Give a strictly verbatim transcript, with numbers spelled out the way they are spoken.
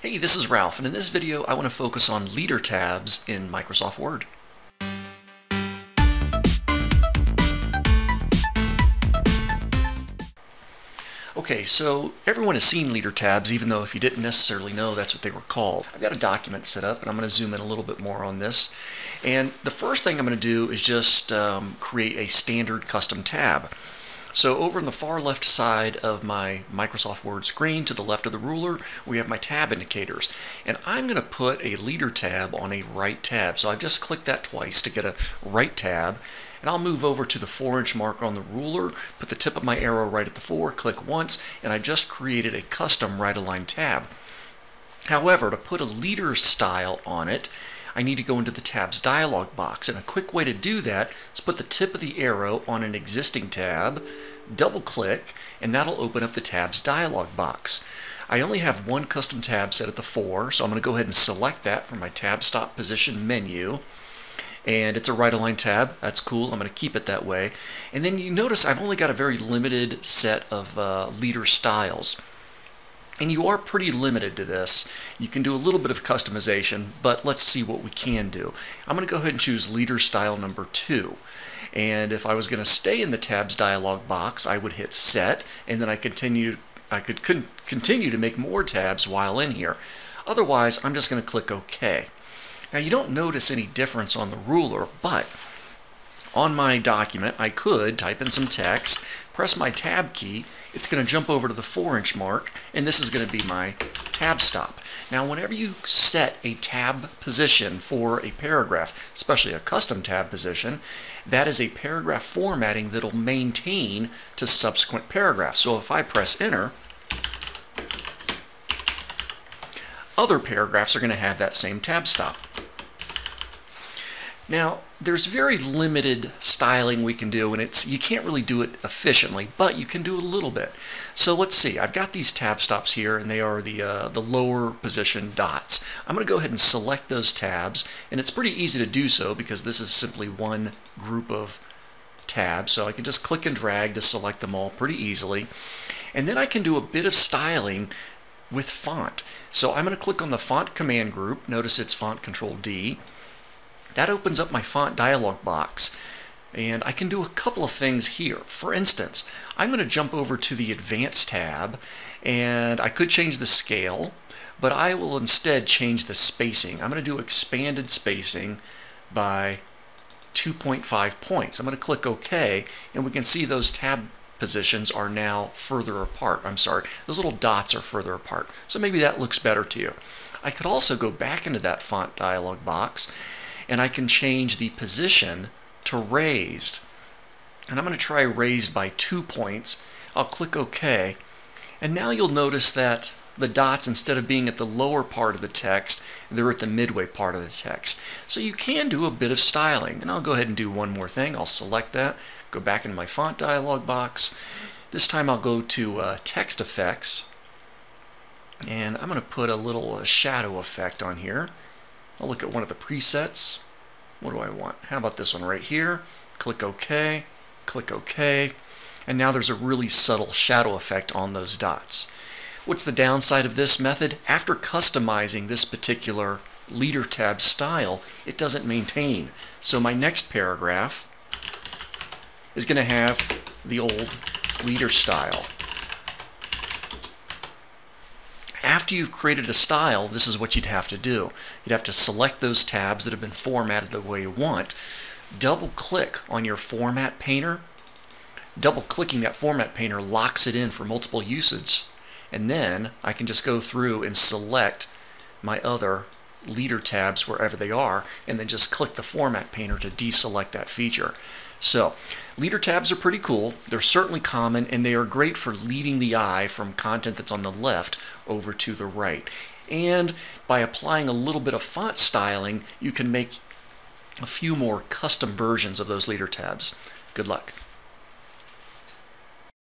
Hey, this is Ralph, and in this video I want to focus on leader tabs in Microsoft Word. Okay, so everyone has seen leader tabs, even though if you didn't necessarily know that's what they were called. I've got a document set up, and I'm going to zoom in a little bit more on this. And the first thing I'm going to do is just um, create a standard custom tab. So over on the far left side of my Microsoft Word screen, to the left of the ruler, we have my tab indicators. And I'm going to put a leader tab on a right tab. So I've just clicked that twice to get a right tab. And I'll move over to the four inch marker on the ruler, put the tip of my arrow right at the four, click once, and I just created a custom right-aligned tab. However, to put a leader style on it, I need to go into the tabs dialog box, and a quick way to do that is put the tip of the arrow on an existing tab, double click, and that'll open up the tabs dialog box. I only have one custom tab set at the four, so I'm going to go ahead and select that from my tab stop position menu. And it's a right aligned tab. That's cool. I'm going to keep it that way. And then you notice I've only got a very limited set of uh, leader styles. And you are pretty limited to this. You can do a little bit of customization, but let's see what we can do. I'm going to go ahead and choose leader style number two. And if I was going to stay in the tabs dialog box, I would hit set, and then I continue I could con continue to make more tabs while in here. Otherwise, I'm just going to click OK. Now you don't notice any difference on the ruler, but on my document I could type in some text, press my tab key, it's going to jump over to the four inch mark, and this is going to be my tab stop. Now whenever you set a tab position for a paragraph, especially a custom tab position, that is a paragraph formatting that will maintain to subsequent paragraphs. So if I press enter, other paragraphs are going to have that same tab stop. Now, there's very limited styling we can do, and it's you can't really do it efficiently, but you can do a little bit. So let's see. I've got these tab stops here, and they are the uh, the lower position dots. I'm going to go ahead and select those tabs, and it's pretty easy to do so because this is simply one group of tabs. So I can just click and drag to select them all pretty easily, and then I can do a bit of styling with font. So I'm going to click on the font command group. Notice it's font control D. That opens up my font dialog box, and I can do a couple of things here. For instance, I'm going to jump over to the advanced tab, and I could change the scale, but I will instead change the spacing. I'm going to do expanded spacing by two point five points. I'm going to click OK, and we can see those tab positions are now further apart. I'm sorry, those little dots are further apart. So maybe that looks better to you. I could also go back into that font dialog box, and I can change the position to raised. And I'm going to try raised by two points. I'll click OK, and now you'll notice that the dots, instead of being at the lower part of the text, they're at the midway part of the text. So you can do a bit of styling. And I'll go ahead and do one more thing. I'll select that, go back into my font dialog box. This time I'll go to uh, text effects, and I'm going to put a little uh, shadow effect on here. I'll look at one of the presets. What do I want? How about this one right here? Click OK, click OK, and now there's a really subtle shadow effect on those dots. What's the downside of this method? After customizing this particular leader tab style, it doesn't maintain. So my next paragraph is going to have the old leader style. After you've created a style, this is what you'd have to do. You'd have to select those tabs that have been formatted the way you want, double click on your format painter. Double clicking that format painter locks it in for multiple usage, and then I can just go through and select my other leader tabs wherever they are, and then just click the format painter to deselect that feature. So leader tabs are pretty cool. They're certainly common, and they are great for leading the eye from content that's on the left over to the right. And by applying a little bit of font styling, you can make a few more custom versions of those leader tabs. Good luck.